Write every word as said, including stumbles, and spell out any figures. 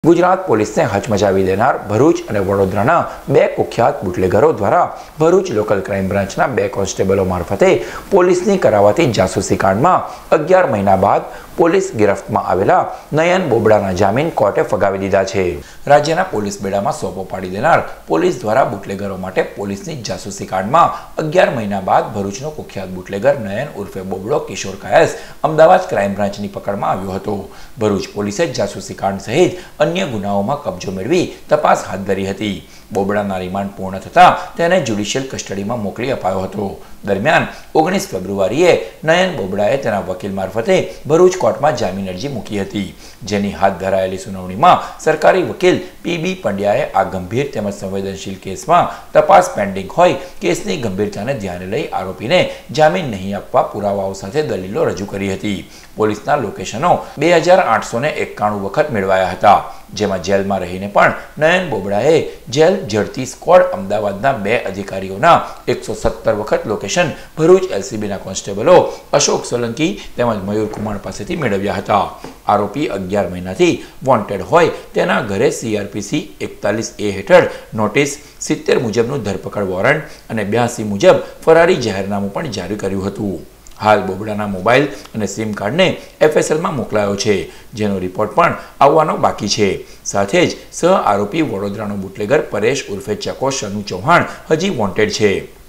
ગુજરાત પોલીસને હચમચાવી દેનાર ભરૂચ અને વડોદરાના બે કુખ્યાત બુટલેગરો દ્વારા ભરૂચ લોકલ ક્રાઇમ બ્રાન્ચના બે કોન્સ્ટેબલો મારફતે પોલીસની કરાવાતી જાસૂસી કાંડમાં અગિયાર મહિના બાદ પોલીસ ગિરફ્તમાં આવેલા નયન બોબડાના જામીન કોર્ટે ફગાવી દીધા છે। રાજ્યના પોલીસ બેડામાં સોપો પાડી દેનાર પોલીસ દ્વારા બુટલેગરો માટે પોલીસની જાસૂસી કાંડમાં અગિયાર મહિના બાદ ભરૂચનો કુખ્યાત બુટલેગર નયન ઉર્ફે બોબડો કિશોર કાયસ અમદાવાદ ક્રાઇમ બ્રાન્ચની પકડમાં આવ્યો હતો। ભરૂચ પોલીસે જાસૂસી કાંડ સહિત અન્ય ગુનાઓમાં કબજો મેળવી તપાસ હાથ ધરી હતી। બોબડાના રિમાન્ડ પૂર્ણ થતાં તેને જ્યુડિશિયલ કસ્ટડીમાં મોકલી અપાયો હતો। દરમિયાન ઓગણીસ ફેબ્રુઆરીએ નયન બોબડાએ તેના વકીલ મારફતે ભરૂચ કોર્ટમાં જામીન અરજી મૂકી હતી, જેની હાથ ધરાયેલી સુનાવણીમાં સરકારી વકીલ પીબી પંડ્યાએ આ ગંભીર તેમજ સંવેદનશીલ કેસમાં તપાસ પેન્ડિંગ હોય કેસની ગંભીરતાને ધ્યાને લઈ આરોપીને જામીન નહીં આપવા પુરાવાઓ સાથે દલીલો રજૂ કરી હતી। પોલીસના લોકેશનો બે હજાર આઠસો ને એકાણું વખત મેળવાયા હતા, જેમાં જેલમાં રહીને પણ નયન બોબડાએ જેલ ઝડતી સ્ક્વોડ અમદાવાદના બે અધિકારીઓના એકસો સત્તર વખત લોકેશન ભરૂચ એલસીબીના કોન્સ્ટેબલો અશોક સોલંકી તેમજ મયુર કુમાર પાસેથી મેળવ્યા હતા। આરોપી અગિયાર મહિનાથી વોન્ટેડ હોય તેના ઘરે સીઆરપીસી એકતાલીસ એ હેઠળ નોટિસ, સિત્તેર મુજબનું ધરપકડ વોરંટ અને બ્યાસી મુજબ ફરારી જાહેરનામું પણ જારી કર્યું હતું। હાલ બોબડાના મોબાઈલ અને સિમ કાર્ડને એફએસએલમાં મોકલાયો છે, જેનો રિપોર્ટ પણ આવવાનો બાકી છે। સાથે જ સહ આરોપી વડોદરાનો બુટલેગર પરેશ ઉર્ફે ચકો શનુ ચૌહાણ હજી વોન્ટેડ છે।